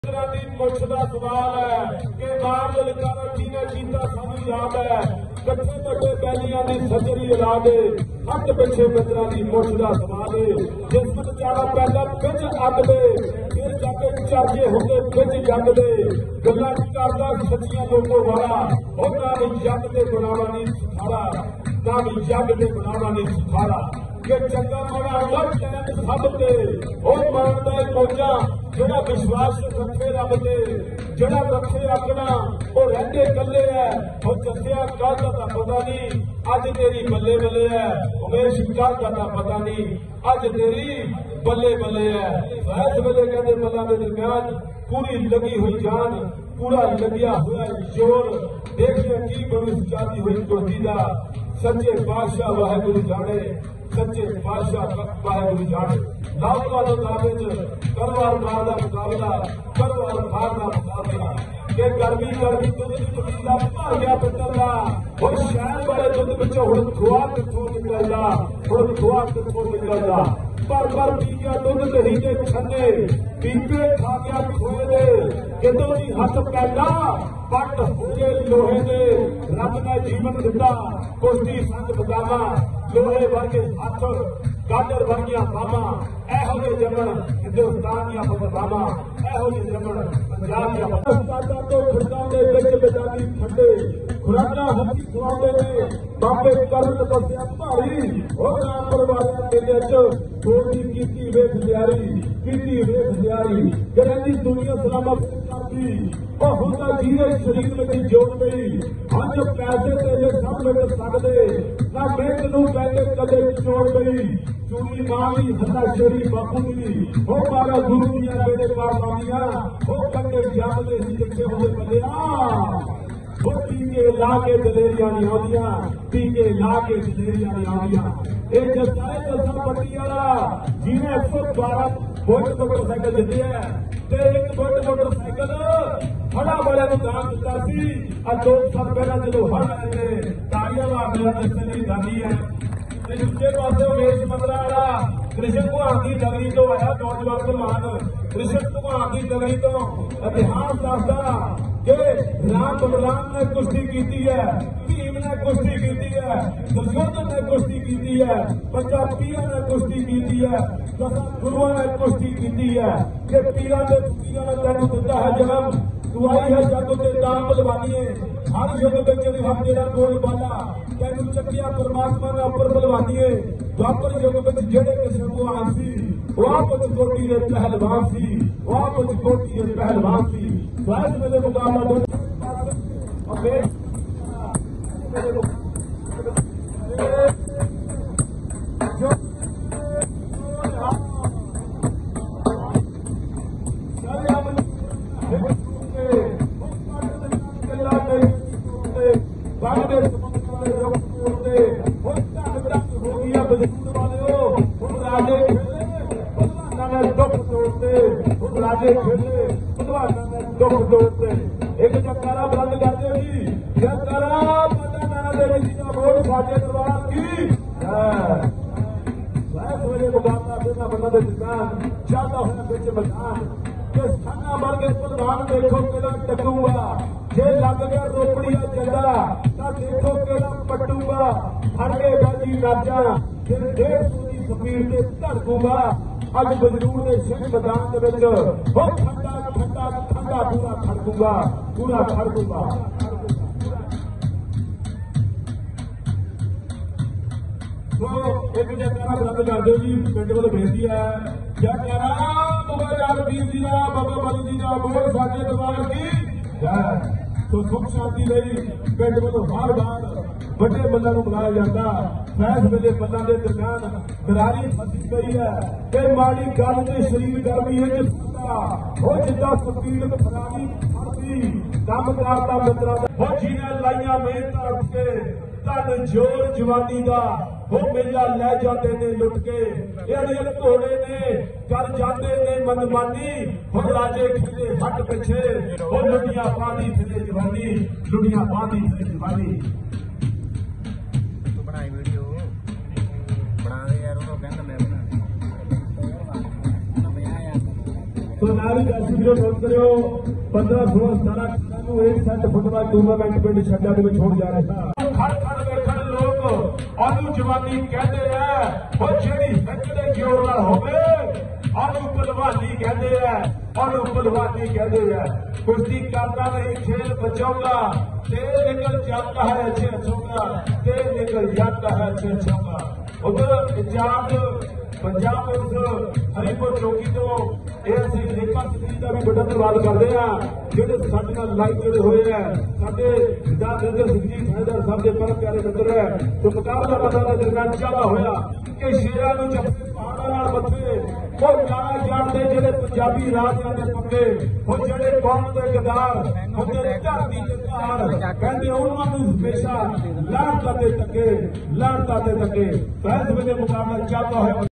मुछ का सवाल है कि बाहर लिखा जिन्हें कीता सानू याद है कच्चे बड़े बैलियां की सजरी ला दे हट पिछे मित्रा की मुछ का सवाल है जिस बेचारा पहला बिज अग दे फिर जाके चर्चे होंगे बिज जग दे गल्लां करदा सच्चियां लोगों वाला और ना भी जग दे बनावा नहीं सिखारा ना भी जग दे बनावा नहीं सिखारा कि चंगा माड़ा लग जाए सब ते और मानदा है कोचा ਜਿਹੜਾ विश्वास रखे रब से जरा रखे अपना वो रहते कले है और जसिया कल का पता नहीं अज तेरी बल्ले बल्ले है उमेश कल का पता नहीं अज तेरी बल्ले बल्ले है इस वेले कहते बल्ला के दरम्यान पूरी लगी हुई जान पूरा लगिया हुआ जोर देखते की बड़ी जाती हुई कोठी का सच्चे बादशाह वाहिगुरू जाने सच्चे बादशाह वाहिगुरू जाने लाहौर दावे करवार मार का मुकाबला करवार मार का मुकाबला कि गर्मी गर्मी दुध की पतीला भर गया पित्तल का और शहर वाले दुध पिछो हुण खोआ किथों निकलदा हुण खोआ किथों निकलदा पर पी गया दुध दही के छन्ने पीपे खा गया खोए दे कितों दी हथ पैदा पट हो गए लोहे दे रब ने जीवन दिता कुश्ती संग बदामा लोहे वर्गे हथ गाजर वर्गिया बामा ਇਹੋ ਜਿਹੇ ਜੰਮਣ ਹਿੰਦੁਸਤਾਨ ਦੀਆਂ ਬਦਨਾਮਾਂ ਇਹੋ ਜਿਹੇ ਜੰਮਣ ਪੰਜਾਬ ਦੀਆਂ ਉਸਤਾਦਾਂ ਤੋਂ ਖੁਰਦਾਂ ਦੇ ਵਿੱਚ ਬਜਾਨੀ ਠੰਡੇ ਖੁਰਾਕਾਂ ਹੱਥੀ ਖਵਾਉਂਦੇ ਨੇ ਬਾਬੇ ਕਰਨ ਤਪੱਸਿਆ ਭਾਰੀ ਉਹ ਰਾਮ ਪਰਵਾਰਿਆਂ ਦੇ ਵਿੱਚ ਥੋੜੀ ਕੀਤੀ ਵੇਖ ਲਿਆਰੀ ਕਹਿੰਦੀ ਦੁਨੀਆ ਸਲਾਮਤ ਕਰਦੀ ਉਹ ਹੁੰਦਾ ਜਿਹਦੇ ਸ਼ਰੀਰ ਵਿੱਚ ਜੋੜ ਪਈ ਅੱਜ ਪੈਸੇ ਤੇਰੇ ਸਭ ਮਿਲ ਸਕਦੇ ਨਾ ਮਿਹਨਤ ਨੂੰ ਪਹਿਲੇ ਕਦੇ ਚੋੜ ਪਈ चूड़ी मामी हथा शेरी बापूली हो मारा गुरु दिया बेटे पारमानिया हो कंगे जामदे जिक्के होए बलिया हो पीके लाके दलेरियां नहीं आउंदियां पीके लाके दलेरियां नहीं आउंदियां एक जसाए जसा पट्टी वाला जिन्हें 112 वोल्ट मोटरसाइकिल दिते है ते एक वोल्ट मोटरसाइकिल हड़ा वाले को दान दिता सी आ 2 साल पहला जदों हड़ आए ने ताड़ियां मारने चली जानी है दूसरे पासे उमेश मंदरा वाला कृष्ण भगवान की नगरी तो आया नौजवान भगवान कृष्ण भगवान की नगरी तो इतिहास दसदा कि राम बलराम ने कुश्ती की है भीम ने कुश्ती की है दुर्योधन ने कुश्ती की है बच्चा पीरा ने कुश्ती की है दसा गुरुओं ने कुश्ती की है कि पीरा ने ने तेन दिता है जन्म तू आई है जग के दाम बलवानी हर युग में हम जेड़ा बोल वाला तेन चकिया परमात्मा ने उपर बलवानी है द्वापर युग में जेड़े कृष्ण भगवान सी वह कुछ कोटी के पहलवान सी वह कुछ कोटी के पहलवान सी इस वेले मुकाबला राजे खेले दुख तोड़ते एक जकारा बंद करते भी जकारा वोट साजे दरबार की सवेरे मुकाबला फिरना बंदा के दुकान चाहता होना बिच मैदान कि साना वर्गे प्रधान देखो केड़ा टकूगा जे लग गया रोपड़िया चंदा तो देखो केड़ा पटूगा हरके बाजी राजा फिर 150 की स्पीड से धड़कूगा अज बजरूर ने सिंह मैदान हो ठंडा ठंडा ठंडा पूरा खड़कूगा पूरा खड़कूगा तो एक जगह रद्द कर दो जी पिंड वाल बेनती है जयकारा बाबा यार वीर जी का बाबा बली जी का बोल साजे दरबार की तो सुख शांति ਲਈ ਪਿੰਡ ਵੱਲੋਂ ਹਰ ਵਾਰ ਵੱਡੇ ਬੰਦਿਆਂ ਨੂੰ ਬੁਲਾਇਆ ਜਾਂਦਾ ਫੈਸ ਵੇਲੇ ਬੰਦਾਂ ਦੇ ਦਰਮਿਆਨ ਦਰਾਰੀ ਫਸੀ ਪਈ ਹੈ ਤੇ ਮਾੜੀ ਗੱਲ ਤੇ ਸਰੀਰ ਗਰਮੀ ਵਿੱਚ ਸੁੱਤਾ ਉਹ ਜਿੱਦਾਂ ਸਪੀਡ ਫਰਾਰੀ ਫੜਦੀ ਕੰਮ ਕਰਦਾ ਮਿੱਤਰਾਂ ਦਾ ਉਹ ਜਿਹਨੇ ਲਾਈਆਂ ਮਿਹਨਤਾਂ ਉੱਠ ਕੇ ਧਨ ਜੋਰ ਜਵਾਨੀ ਦਾ ਉਹ ਮੇਲਾ ਲੈ ਜਾਂਦੇ ਨੇ ਲੁੱਟ ਕੇ ਇਹਦੇ ਘੋੜੇ ਨੇ ਕਰ ਜਾਂਦੇ ਨੇ ਮਨਮਾਨੀ ਹੁਣ ਰਾਜੇ ਖਿੱਲੇ ਹੱਟ ਪਿੱਛੇ ਉਹ ਲੁੱਟੀਆਂ ਪਾਦੀ ਤੇ ਜਵਾਨੀ ਲੁੱਟੀਆਂ ਪਾਦੀ ਤੇ ਜਵਾਨੀ ਤੂੰ ਬਣਾਈ ਵੀਡੀਓ ਬਣਾ ਦੇ ਯਾਰ ਉਹ ਕਹਿੰਦਾ ਮੈਂ ਬਣਾ ਸੋ ਨਾਲ ਹੀ ਦਰਸ਼ਕ ਵੀਰੋ ਨੋਟ ਕਰਿਓ 15 16 17 ਨੂੰ 8 ਸੈਟ ਫੁੱਟਬਾਲ ਟੂਰਨਾਮੈਂਟ ਪਿੰਡ ਛੱਡਾ ਦੇ ਵਿੱਚ ਹੋਣ ਜਾ ਰਿਹਾ ਹੈ। ਖੜ ਵੇਖਣ ਲੋਕ ਉਹਨੂੰ ਜਵਾਨੀ ਕਹਿੰਦੇ ਆ, ਉਹ ਜਿਹੜੀ ਹਿੱਕ ਦੇ ਜ਼ੋਰ ਨਾਲ ਹੋਵੇ ਉਹਨੂੰ ਪਹਿਲਵਾਨੀ ਕਹਿੰਦੇ ਆ, ਉਹਨੂੰ ਪਹਿਲਵਾਨੀ ਕਹਿੰਦੇ ਆ। ਕੁਸ਼ਤੀ ਕਰਦਾ ਨਹੀਂ ਖੇਲ ਬਚਾਉਂਦਾ, ਤੇ ਨਿਕਲ ਜਾਂਦਾ ਹੈ ਅੱਛੇ ਅੱਛੋਂ ਤੇ ਨਿਕਲ ਜਾਂਦਾ ਹੈ ਅੱਛੇ ਅੱਛੋਂ। ਉਧਰ ਪੰਜਾਬ ਪੁਲਿਸ ਹਰੀਪੁਰ ਚੌਕੀ ਤੋਂ ਇਹ ਅਸੀਂ ਲੇਖਾ ਸਿੰਘ ਦਾ ਵੀ ਵੱਡਾ ਧੰਨਵਾਦ ਕਰਦੇ ਆ, ਜਿਹੜੇ ਸਾਡੇ ਨਾਲ ਲਾਈਵ ਜੁੜੇ ਹੋਏ ਆ। ਸਾਡੇ ਜਥੇਦਾਰ ਸਿੰਘ ਜੀ ਥਾਣੇਦਾਰ ਸਾਹਿਬ ਦੇ ਪਰਮ ਪਿਆਰੇ ਮਿੱਤਰ ਹੈ। ਤੇ ਮੁਕਾਬਲਾ ਬੰਦਾ ਦੇ ਦਰਮਿਆਨ ਚੱਲਦਾ ਹੋਇਆ ਕਿ ਸ਼ੇਰਾਂ ਨੂੰ ਜੱਫੇ ਪਹਾੜਾਂ ਨਾਲ ਮੱਥੇ ਉਹ ਜਾਣਾ ਜਾਣਦੇ ਜਿਹੜੇ ਪੰਜਾਬੀ ਰਾਜਿਆਂ ਦੇ ਪੱਕੇ, ਉਹ ਜਿਹੜੇ ਕੌਮ ਦੇ ਗਦਾਰ, ਉਹ ਜਿਹੜੇ ਧਰਤੀ ਦੇ ਤਾਰ ਕਹਿੰਦੇ ਉਹਨਾਂ ਨੂੰ ਹਮੇਸ਼ਾ ਲਾਹਨਤਾਂ ਤੇ ਧੱਕੇ। ਤਾਂ ਇਸ ਵੇਲੇ ਮੁਕਾਬਲਾ ਚੱਲਦਾ ਹੋਇਆ।